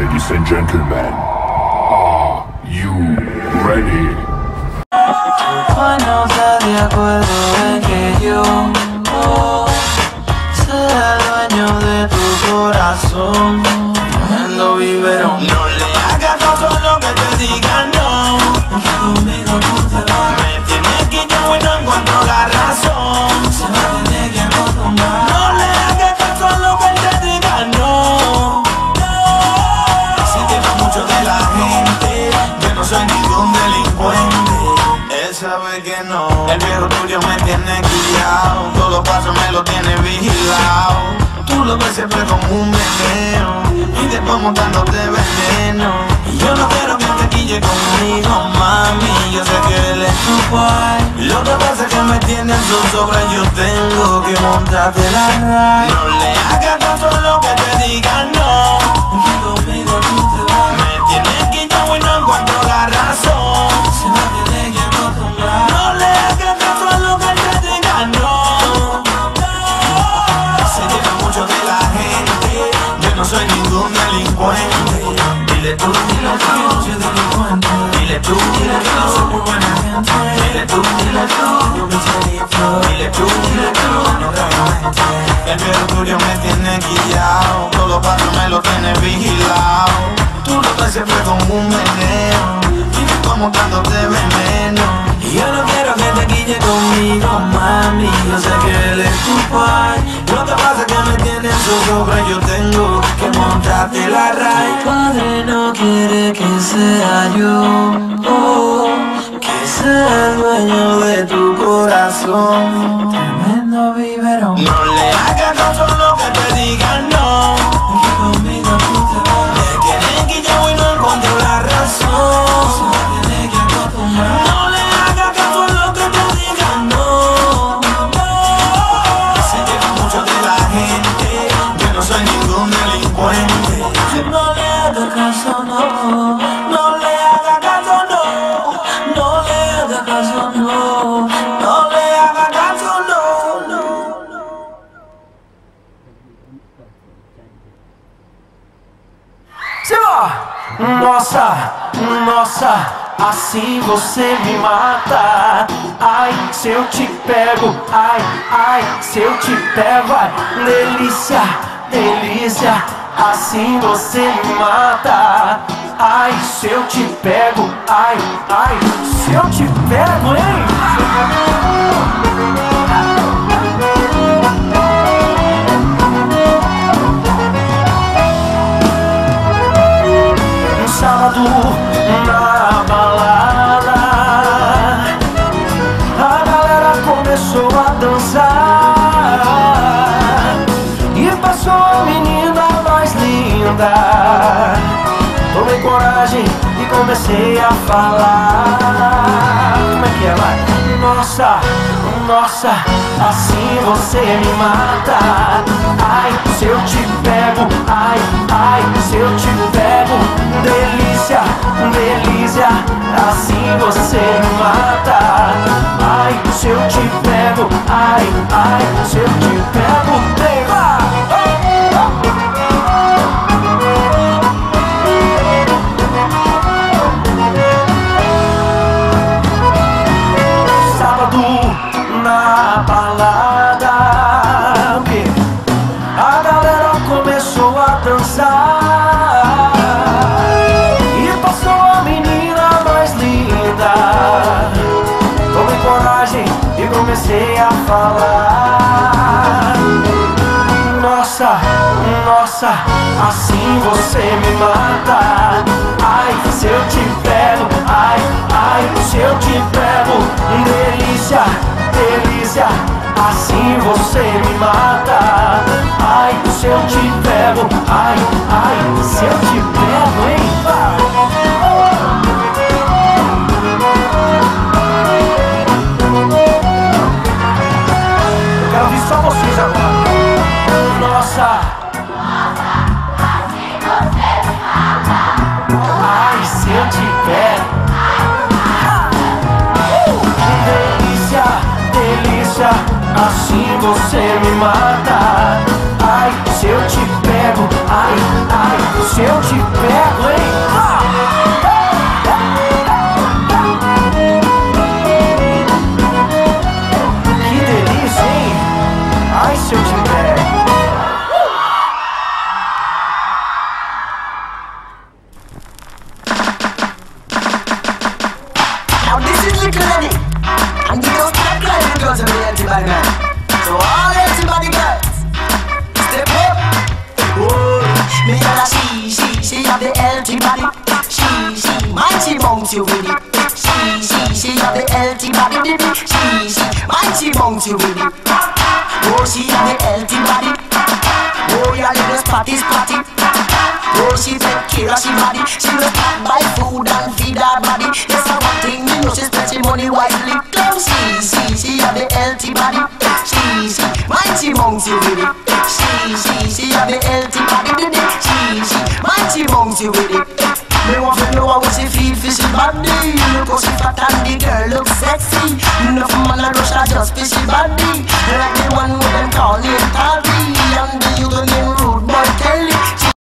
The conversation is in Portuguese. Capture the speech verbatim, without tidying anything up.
Ladies and gentlemen, are you ready? Bueno, está de acuerdo en que yo oh, sea el dueño de tu corazón. Tremendo biberón. No le hagas caso a lo que te digan, no. Porque conmigo tú te vas. Me tienes que yo y no encuentro la razón. Se va a tener que acostumbrar. No le hagas caso a lo que te digan, no. Si te va mucho de la gente, yo no soy ningún delincuente. Él sabe que no. El viejo tuyo me tiene guiado. Todos los pasos me lo tiene vigilado. Tú lo ves siempre como un meneo y después montándote veneno. Y yo no quiero que te quille conmigo, mami. Yo sé que él es tu boy. Lo que pasa es que me tiene en su sobra. Yo tengo que montarte la ride. No le hagas caso a lo que te digan, no. Porque conmigo tú te vas. Me tienes que yo y no encuentro la razón. Se va a tener que acostumbrar. No le hagas caso a lo que te digan, no. Se lleva mucho de la gente. Yo no soy ningún delincuente. Dile tú, dile tú, yo soy delincuente. Dile tú, dile tú, no soy muy buena gente. Dile tú, dile tú, yo me serio. Dile tú, dile tú, no realmente. El viejo tuyo me tiene guiado. Todos los pasos me lo tiene vigilado. Tú lo ves siempre como un meneo y después montándote veneno. Y yo no quiero que te quille conmigo, mami. Yo sé que él es tu pai. Lo que pasa es que me tiene en su sobra. Yo tengo que montarte la ride. Padre no quiere que sea yo, oh, que sea el dueño de tu corazón. Tremendo biberón. No le hagas caso a lo que te digan, no. Porque conmigo tú te vas. Me quieren que yo y no encuentro la razón. Se va a tener que acostumbrar. No le hagas caso a lo que te digan, no. Se lleva mucho de la gente. Yo no soy ningún delincuente. No le hagas caso, no. No le hagas caso, no. No le hagas caso, no. No le hagas caso, no. No. Se va! Nossa, nossa, assim você me mata. Ai, se eu te pego, ai, ai, se eu te pego, ai, delícia, delícia, assim você me mata. Ai, se eu te pego, ai, ai, se eu te pego, hein? Sábado na balada, a galera começou a dançar e passou a menina mais linda. Tomei coragem e comecei a falar. Como é que é, vai? Nossa, nossa, assim você me mata. Ai, se eu te pego, ai, ai, se eu te pego, delícia, delícia, assim você me mata. Ai, se eu te pego, ai, ai, se eu te pego, pega. Na balada, a galera começou a dançar e passou a menina mais linda. Tomei coragem e comecei a falar. Nossa, nossa, assim você me mata. Ai, se eu te pego, ai, ai, se eu te pego, delícia, delícia, assim você me mata. Ai, se eu te pego, ai, ai, se eu te pego, hein? Eu quero ouvir só vocês agora. Nossa, ai, se eu te pego, delícia, delícia, assim você me mata. Ai, se eu te pego, ai, ai, se eu te pego. have the healthy body. She, she, man, she bounce you with it. She, she, she have the healthy body. She, she, man, she bounce you with it. Oh, she have the healthy body. Oh, your little spotty spotty. Oh, she take care of she body. She will start buy food and feed her body. Yes, I one thing you know, she spend she money wisely. Come see, see, she have the healthy body. She, she, man, she bounce you with it. She, she, she have the healthy body. She, she, man, she bounce you with it. Me want to know how she feel for she body. Look how she fat and the girl look sexy. Enough man a rush her just for she body. Like the one who them call